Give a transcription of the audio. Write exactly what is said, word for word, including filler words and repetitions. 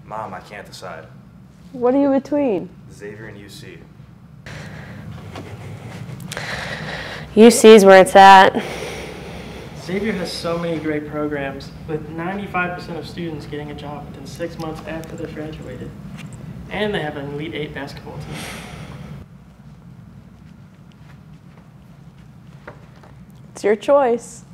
Mom, I can't decide. What are you between? Xavier and U C. U C's where it's at. Xavier has so many great programs, with ninety-five percent of students getting a job within six months after they've graduated. And they have an Elite Eight basketball team. It's your choice.